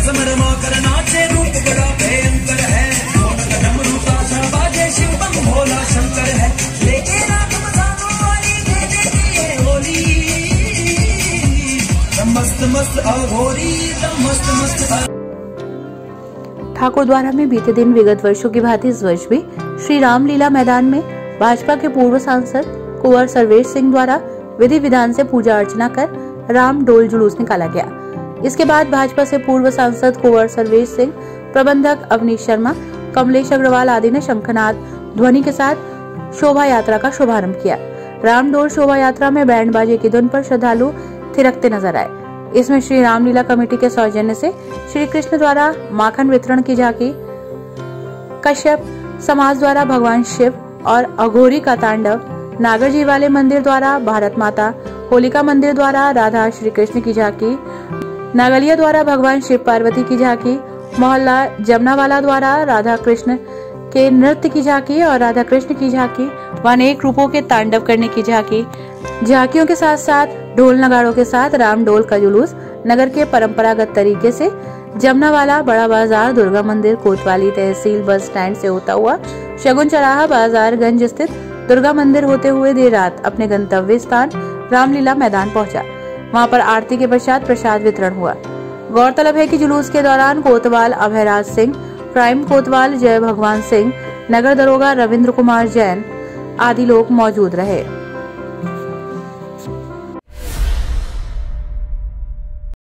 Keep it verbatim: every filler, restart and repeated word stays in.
रस्म रमा कर नाचे रूप बड़ा भयंकर है, डमरू ताशा बाजे शिव बम भोला शंकर है, लेके रात मचाने वाली दे देती है होली, मस्त मस्त अघोरी मस्त मस्त। ठाकुर द्वारा में बीते दिन विगत वर्षों की भांति इस वर्ष भी श्री रामलीला मैदान में भाजपा के पूर्व सांसद कुंवर सर्वेश सिंह द्वारा विधि विधान से पूजा अर्चना कर राम डोल जुलूस निकाला गया। इसके बाद भाजपा से पूर्व सांसद कुंवर सर्वेश सिंह, प्रबंधक अवनीश शर्मा, कमलेश अग्रवाल आदि ने शंखनाद ध्वनि के साथ शोभा यात्रा का शुभारंभ किया। राम डोल शोभा यात्रा में बैंड बाजे की धुन पर श्रद्धालु थिरकते नजर आए। इसमें श्री रामलीला कमेटी के सौजन्य से श्री कृष्ण द्वारा माखन वितरण की झांकी, कश्यप समाज द्वारा भगवान शिव और अघोरी का तांडव, नागर जी वाले मंदिर द्वारा भारत माता, होलिका मंदिर द्वारा राधा श्री कृष्ण की झांकी, नागलिया द्वारा भगवान शिव पार्वती की झांकी, मोहल्ला जमनावाला द्वारा राधा कृष्ण के नृत्य की झांकी और राधा कृष्ण की झांकी व अनेक रूपों के तांडव करने की झांकी। झांकियों के साथ साथ ढोल नगाड़ों के साथ राम डोल का जुलूस नगर के परंपरागत तरीके से जमनावाला, बड़ा बाजार, दुर्गा मंदिर, कोतवाली तहसील बस स्टैंड से होता हुआ शगुन चौराहा, बाजारगंज स्थित दुर्गा मंदिर होते हुए देर रात अपने गंतव्य स्थान रामलीला मैदान पहुंचा। वहां पर आरती के पश्चात प्रसाद वितरण हुआ। गौरतलब है कि जुलूस के दौरान कोतवाल अभयराज सिंह, प्राइम कोतवाल जय भगवान सिंह, नगर दरोगा रविंद्र कुमार जैन आदि लोग मौजूद रहे।